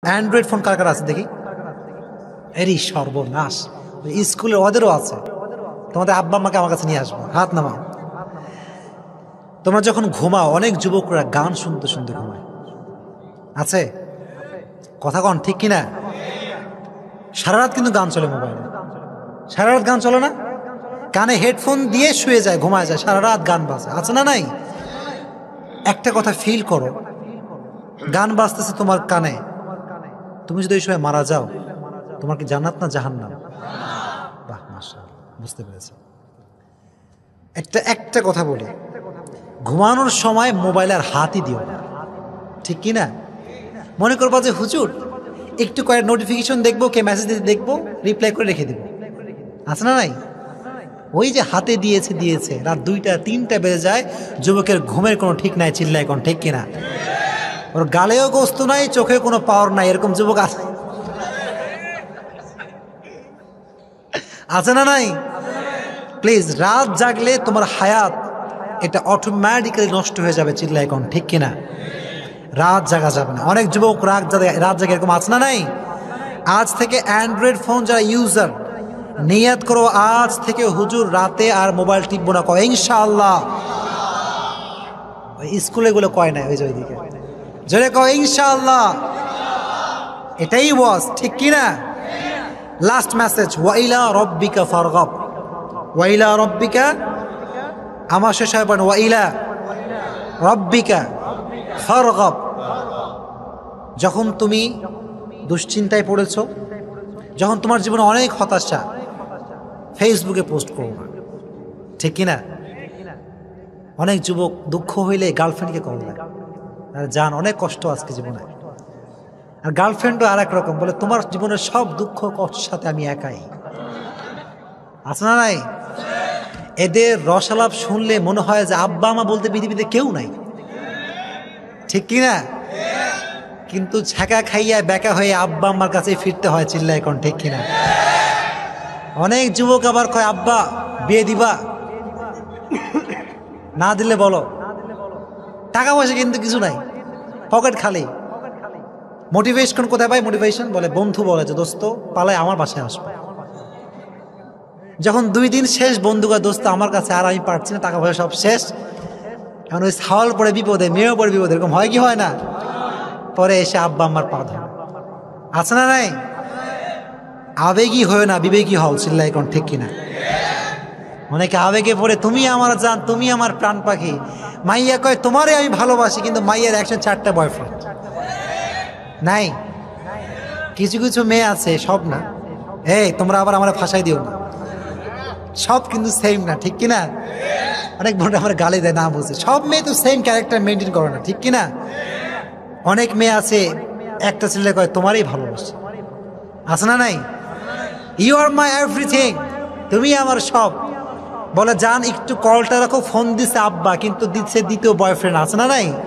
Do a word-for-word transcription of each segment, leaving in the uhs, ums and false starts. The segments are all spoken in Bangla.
অ্যান্ড্রয়েড ফোন কার কার আছে দেখি? এরই সর্বনাশ, স্কুলের ওদেরও আছে। তোমাদের আব্বা আম্মাকে আমার কাছে নিয়ে আসবো, হাত নামাও। তোমরা যখন ঘুমাও, অনেক যুবকরা গান শুনতে শুনতে ঘুমায়, আছে? কথা কন ঠিক কিনা? সারা রাত কিন্তু গান চলে মোবাইলে, সারা রাত গান চলে না? কানে হেডফোন দিয়ে শুয়ে যায়, ঘুমায় যায়, সারা রাত গান বাজে, আছে না নাই? একটা কথা ফিল করো, গান বাজতেছে তোমার কানে, তুমি যদি ওই সময় মারা যাও, তোমার কি জান্নাত না জাহান্নাম? বাহ, মাশাআল্লাহ, বুঝতে পেরেছি। একটা একটা কথা বলি, ঘুমানোর সময় মোবাইল আর হাতই দিও না, ঠিক কি না? মনে করবো যে হুজুর একটু কয়েক নোটিফিকেশন দেখবো, কে মেসেজ দিতে দেখবো, রিপ্লাই করে রেখে দেবো, আছে না নাই? ওই যে হাতে দিয়েছে দিয়েছে রাত দুইটা তিনটা বেজে যায়, যুবকের ঘুমের কোনো ঠিক নাই, চিল্লায় কোন ঠিক কিনা? ওর গালেও গোস্ত নাই, চোখে কোনো পাওয়ার নাই, এরকম যুবক আছে আছে না নাই? প্লিজ, রাত জাগলে তোমার হায়াত এটা অটোমেটিক্যালি নষ্ট হয়ে যাবে, চিল্লায় কোন ঠিক কিনা? রাত জাগা যাবে না। অনেক যুবক রাত জাগে, রাত জাগে, এরকম আছে না নাই? আজ থেকে অ্যান্ড্রয়েড ফোন যারা ইউজার, নিয়াত করো আজ থেকে হুজুর রাতে আর মোবাইল টিপবো না, কয় ইনশাআল্লাহ। ওই স্কুলে গুলো কয় না, ওই যে ওইদিকে জোরে কয় ইনশাআল্লাহ। এটাই ওয়াজ, ঠিক কিনা? লাস্ট মেসেজ, ওয়াইলা রব্বিকা ফারগাব, ওয়াইলা রব্বিকা, আমার শেষ হয় পড়েন, ওয়াইলা রব্বিকা ফারগাব। যখন তুমি দুশ্চিন্তায় পড়েছো, যখন তোমার জীবনে অনেক হতাশা, ফেসবুকে পোস্ট করো না, ঠিক কিনা? অনেক যুবক দুঃখ হইলে গার্লফ্রেন্ডকে কল দেয়, আর জান অনেক কষ্ট আজকে জীবনে। আর গার্লফ্রেন্ডও আর এক রকম বলে, তোমার জীবনের সব দুঃখ কষ্টের সাথে আমি একাই, আছে না নাই? এদের রসালাপ শুনলে মনে হয় যে আব্বা আমা বলতে পৃথিবীতে কেউ নাই, ঠিক কিনা? কিন্তু ছাকা খাইয়া বেকা হয়ে আব্বা আম্মার কাছে ফিরতে হয়, চিল্লায় এখন ঠিক কিনা? অনেক যুবক আবার কয় আব্বা বিয়ে দিবা, না দিলে বলো, টাকা পয়সা কিন্তু কিছু নাই, পকেট খালি। মোটিভেশন কোথায় পাই? মোটিভেশন বলে বন্ধু বলে যে দোস্ত পালায় আমার বাসায় আসবে। যখন দুই দিন শেষ, বন্ধুকা দোস্ত আমার কাছে আর আমি পারছি না, টাকা পয়সা সব শেষ, এখন ওই ছাওয়াল পড়ে বিপদে, মেয়েও পড়ে বিপদে, এরকম হয় কি হয় না? পরে এসে আব্বা আম্মার পা ধরে, আছে না নাই? আবেগী হয়ে না, বিবেকী হও, চিল্লাই কোন ঠিক কিনা? অনেকে আবেগে পড়ে, তুমি আমার জান, তুমি আমার প্রাণ পাখি, মাইয়া কয় তোমারে আমি ভালোবাসি, কিন্তু মাইয়ার একশো চারটা বয়ফ্রেন্ড নাই। কিছু কিছু মেয়ে আছে, সব না, এই তোমরা আবার আমার ফাঁসাই দিও না, সব কিন্তু সেম না, ঠিক কিনা? অনেক বোন আমার গালি দেয়, না বুঝে, সব মেয়ে তো সেম ক্যারেক্টার মেনটেন করে না, ঠিক কিনা? অনেক মেয়ে আছে একটা ছেলে কয় তোমারই ভালোবাসি, আছে না নাই? ইউ আর মাই এভরিথিং, তুমি আমার সব। বলে জান একটু কলটা রাখো, ফোন দিছে আব্বা, কিন্তু দিচ্ছে দ্বিতীয় বয়ফ্রেন্ড, আছে না নাই?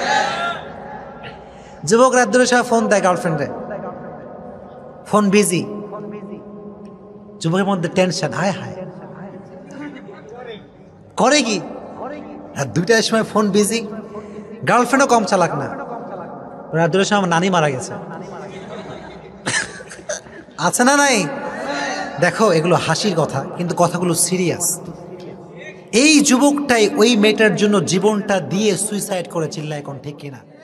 যুবক রাত ধরে সব ফোন দেয় গার্লফ্রেন্ডে, ফোন বিজি, যুবকের মধ্যে টেনশন, হায় হায় করে কি? রাত দুইটার সময় ফোন বিজি, গার্লফ্রেন্ডও কম চালাক না। রাত দুটার সময় আমার নানি মারা গেছে, আছে না নাই? দেখো এগুলো হাসির কথা, কিন্তু কথাগুলো সিরিয়াস। এই যুবকটাই ওই মেয়েটার জন্য জীবনটা দিয়ে সুইসাইড করে, চিল্লায় এখন ঠিক কিনা?